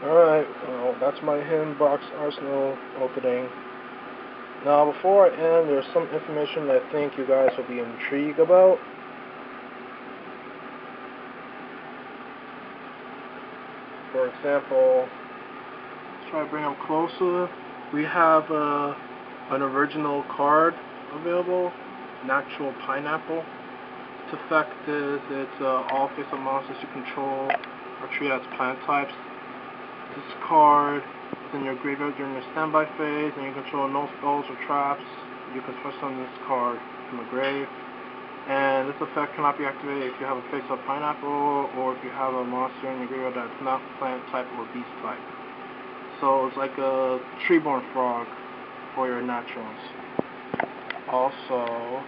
Alright, well, that's my Hidden Box Arsenal opening. Now, before I end, there's some information that I think you guys will be intrigued about. For example, let's try to bring them closer. We have an original card available, Natural Pineapple. Its effect is it's all face-up monsters you control are treated as plant types. This card is in your graveyard during your standby phase, and you control no spells or traps. You can special summon this card from a grave. And this effect cannot be activated if you have a face-up pineapple, or if you have a monster in your graveyard that's not plant type or beast type. So it's like a Treeborn Frog for your naturals. Also,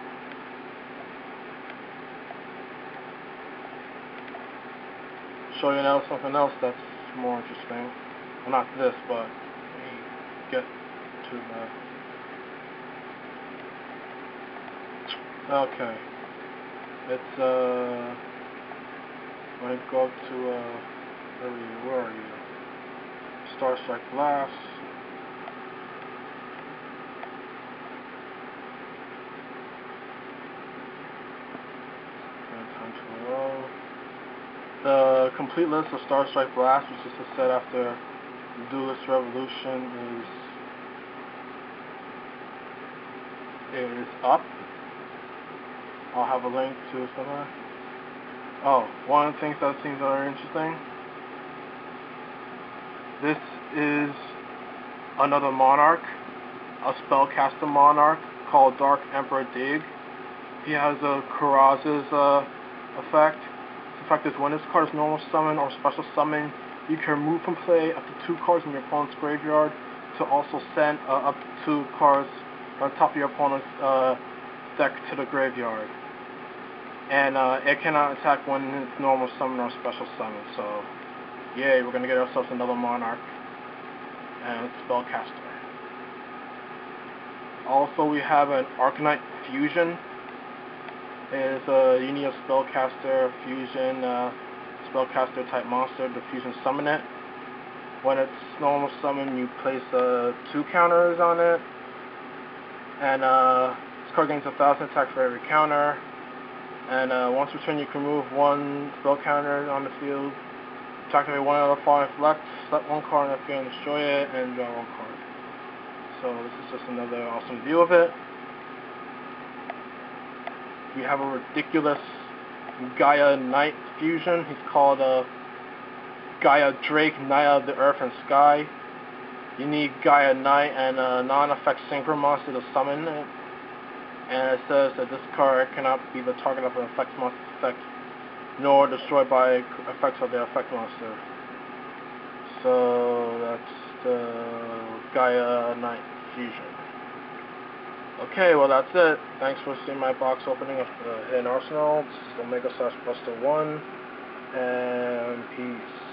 show you now something else that's more interesting. Well, not this, but we get to the... Okay. It's, when you go up to, where are you? Star Strike Blast. Time to roll. The complete list of Star Strike Blast, which is a set after Duelist Revolution, is up. I'll have a link to somewhere. Oh, one of the things that seems very interesting. This is another Monarch, a spellcaster Monarch called Dark Emperor Dig. He has a Karaz's effect. The effect is when this card is normal summon or special summon, you can remove from play up to 2 cards in your opponent's graveyard to also send up to 2 cards on top of your opponent's deck to the graveyard. And it cannot attack when it's normal summon or special summon. So, yay, we're gonna get ourselves another Monarch and spellcaster. Also, we have an Arcanite Fusion. It is you need a spellcaster fusion spellcaster type monster to fusion summon it. When it's normal summon, you place 2 counters on it, and this card gains 1,000 attack for every counter. And once per turn, you can remove 1 spell counter on the field, to activate 1 of the following flex, select 1 card on the field and destroy it, and draw 1 card. So this is just another awesome view of it. We have a ridiculous Gaia Knight fusion. He's called Gaia Drake, Knight of the Earth and Sky. You need Gaia Knight and a non-effect synchro monster to summon it. And it says that this card cannot be the target of an effect monster's effect, nor destroyed by effects of the effect monster. So that's the Gaia Knight fusion. Okay, well that's it. Thanks for seeing my box opening of the Hidden Arsenal. This is Omega /Buster1, and peace.